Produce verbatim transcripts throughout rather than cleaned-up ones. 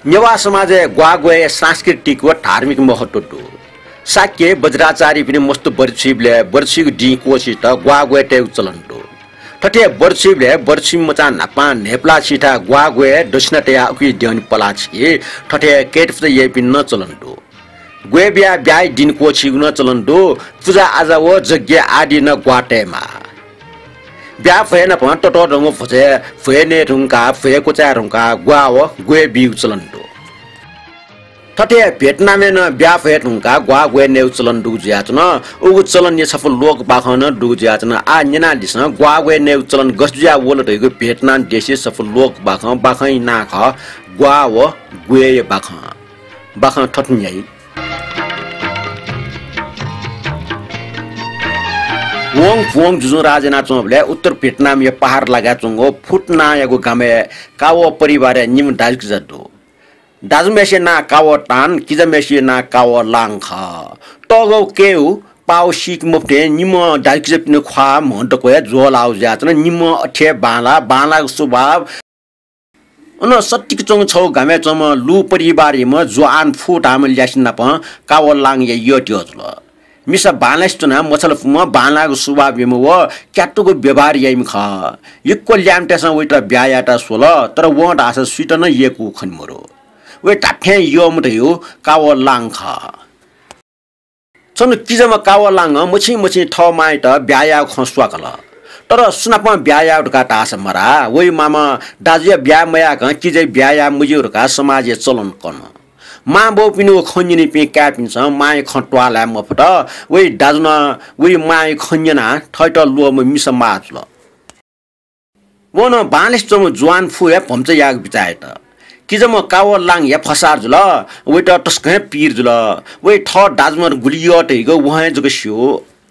नेवा समाज ग्वा गए सांस्कृतिक व धार्मिक महत्व दो साक्य वज्राचारी पनि मस्त बर्छिबले बर्छिको डी कोसित ग्वा गए टे चलन दो ठटे बर्छिबले बर्छिम मचा नापा नेप्ला छिटा ग्वा गए दक्षिणतया उकि देउन पलाछि ठटे केटफ ये पिन न चलन दो गए बिया ब्याय दिन कोछि न चलन दो पूजा आजा व यज्ञ आदि न ग्वाटेमा ब्या फेन प टटो रंग फसे फेने रुंका फे कोचा रुंका ग्वा व गए बिउ चलन दो ठटे भेटनामे न ब्या फेट रुंका ग्वा गए ने चलन दु ज्याचन उ चलन ने सफल लोक बाखन दु ज्याचन आ नेना दिस ग्वा गए ने चलन गसज्या वल रहेको भेटनाम देशे सफल लोक बाख बाखै नाख ग्वा व गए बाख बाख ठट्न्याई वोङ फोङ जुजु राजना चोबले उत्तर भेटनाम या पहाड लगा चोंगो फुटना यागो गामे कावो परिवार निम दाजक जदो दाजमेसे ना कावो टान किजमेसे ना कावो लांख टगो केउ पाउ सिक मुफ्ते निम दाजक जपिन ख्वा महन्तको जो लाउ जाचन निम अठे बाला बाला स्वभाव अन सट्टिक चोङ छौ गामे चम लु परिवार म जोआन फुट आम ल्यासिन प कावो लाङ या यो त्यो मिसा बालास्टना मछल फुमा बालाको स्वभाव म व क्याटुको व्यवहार यम ख यको ल्यामटेसा वेटा ब्यायाटा सोल तर व ढास स्वीट न येकु खनमरो वे टाठे यो मथयो काव लाङ ख सन किजमा काव लाङ मछि मछि ठ माइ त ब्याया खस्वा कल तर सुनापमा ब्याया ढका टास मरा वइ मामा दाजुया ब्या मया क किजै ब्याया मुजुरका समाज चलन कन मा बो पिनु खन्जिनी पि क्यापिन्छ माय खटवाला मफट वइ दाजुना वइ माय खन्जना ठैट लोम मिस माजल वन बालेस्टम जुवान फुया भम्च याग बिचाए त किजम काव लाङ या फसार जुल वइ त टस्कै पीर जुल वइ ठ दाजमर गुलियट हिगो वहे जग स्यो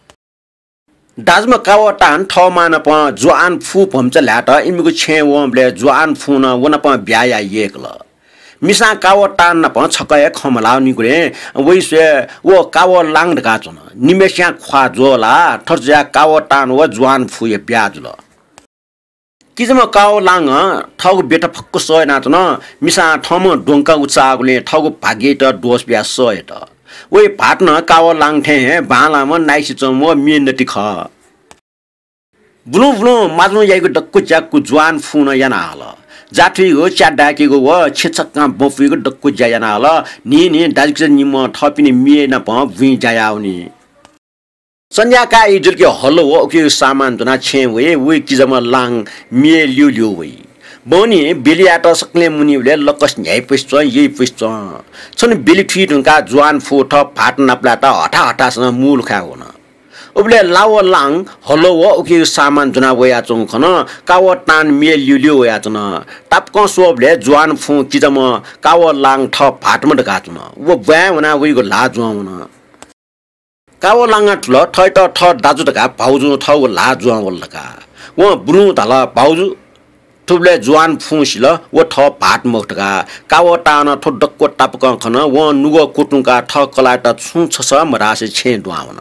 दाजम काव टान ठ मान प जुवान फु भम्च ल्याट इमिगो छे वमले जुवान फु न वन प ब्याया एकल मिसा काव टान न प छकय खमलाउ निगुरे वइसे वो काव लाङ ढका चन निमेस्या ख्वा जोला ठर्जा काव टान व जुवान फुए ब्याजुल किजम काव लाङ ठगु बेटा फक्क सय नाचन मिसा ठम डोंका उचागुले ठगु भागे त दोष ब्या सय त वइ भाट्न काव लाङ ठे बालाम नाइसि चम व मिनति ख ब्लु ब्लु माजु याइको डक्कु च्याकु जुवान फुन याना हल जाठीको च्याडाकेको व छेचक्का बफीको डक्कु जायाना हल नि नि दाजक निम थपिने मिए न प भुइ जायाउनी संज्ञाका इजुलके हल व के सामान जना छे वे वे किजम लाङ मिए लिउ लिउ वे बनी बेलियाट सक्ले मुनिले लकस न्याय पस्छ यही पस्छ छन बेली ठि ढुंका जुवान फोट फाट नप्लाटा हटा हटासँग मूल खा हुन उबले लाव लाङ हलो व उके सामान जना वया चोङ खन काव टान मेल युलियो वया चन तापक सोबले जुवान फु किजम काव लाङ ठ फाटम ढका चन व ब्या वना वइको ला जुवाउन काव लाङ ठुल ठैट ठ दाजु ढका भाउजु ठौ ला जुवाउल ढका व ब्रु धला भाउजु थुबले जुवान फुसिल व ठ फाट मख ढका काव टान ठो डक्को तापक खन व नुगो कुटुङका ठ कलाट छु छस मरासे छे दुआउन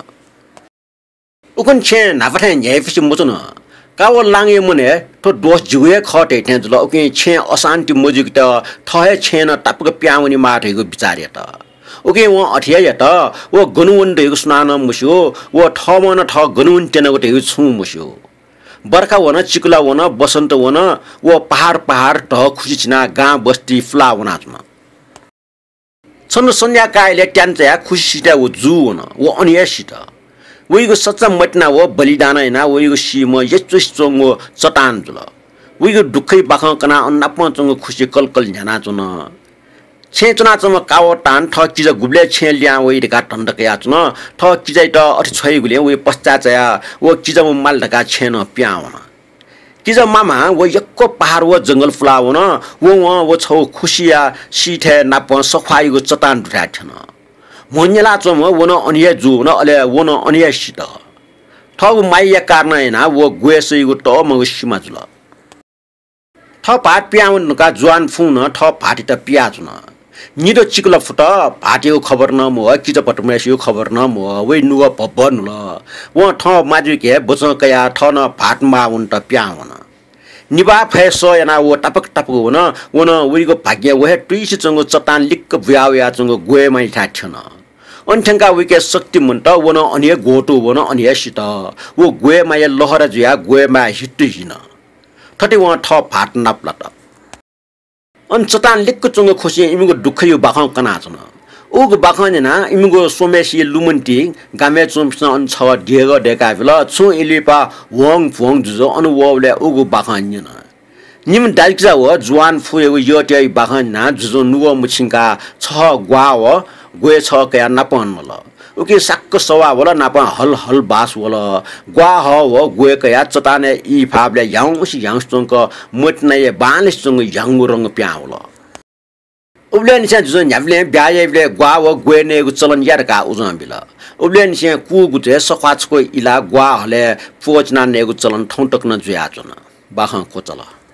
उकन छे नाफथे न्यायफिस मुचन काव लाङे मुने तो दोष जुए खटे थे जल ओके छे अशान्ति मुजिक त थहे छेन तापक प्याउनी माठेको विचारे त ओके व अठिया त व गनुवन देको सुनान मुस्यो व ठमन ठ गनुवन तेनको तेको छु मुस्यो बर्खा वन चिकुला वन बसन्त वन व पहाड पहाड ठ खुसी छिना गाँ बस्ती फ्ला वनाजमा छन संज्ञा कायले ट्यान्चा खुसी सिटा व जु वन व अनिया सिटा वइको सच्चा मटना व बलिदान हैन वइको सिम यचुस चोङो चटान जुल वइको दुखै बाख कना अन्नाप चोङो खुसी कलकल न्याना चुन छे चुना चम काव टान ठ किज गुब्ले छे ल्या वइ ढका टन्डक या चुन ठ किजै त अठि छै गुले वइ पश्चा चया व किज माल ढका छेन प्याउन किज मामा व यक्को पहाड व जंगल फुलाउन व व व छौ खुसिया सिठे नाप सफाइको चटान दुठा छन मोन्यला चम वन अनिया जु न अले वन अनिया सित ठग माइया कारण हैना व गुएसैगु त मगसिमा जुल ठ पाट प्याउन का जुवान फुन ठ फाटी त पिया जुन निदो चिकल फुट फाटियो खबर न म किज पटमेसियो खबर न म वे नुग भवन ल व ठ माजु के बच कया ठ न फाट माउन त प्याउन निबा फैस याना वो टपक टपक वन वन उरीको भाग्य वहे टुइसी चंगो चट्टान लिक्क भ्याउ या चंगो गोए माइ ठाछन अन्ठंका विके शक्ति मन्ट वन अनिय गोटो वन अनिय सित वो गोए माय लहरा जुया गोए मा हिट्टु हिन थटी व ठ फाट नाप्लट अन चट्टान लिक्क चंगो खोसी इमिगो दुखयो बाखौ कना छन उग बाखने ना इमिगो सोमेसी लुमन्टी गामे चुम्स अन छ डेग डेका बेल छु इलिपा वङ फोङ जुजो अनुभवले उग बाखने ना निम डाइक्जा व जुवान फुएको यटे बाखन ना जुजो नुव मुछिंका छ ग्वा व गोए छ कया नापन मल उके सक्क सवा वला नाप हल हल बास वला ग्वा ह व गोए कया चताने इ फाबले याउस याउसंक मोटनय बालिस संग याङु रंग प्याउला उब्ले निसा जुजो न्याब्ले ब्यायले ग्वा व गोए नेगु चलन यारका उजम बिल उब्ले निसा कु गुते सखाचको इला ग्वा हले फोजना नेगु चलन ठौटक न जुया चन बाख को चला